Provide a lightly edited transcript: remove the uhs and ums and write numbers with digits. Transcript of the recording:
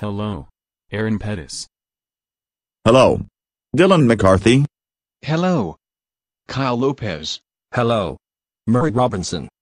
Hello. Aaron Pettis. Hello. Dylan McCarthy. Hello. Kyle Lopez. Hello. Murray Robinson.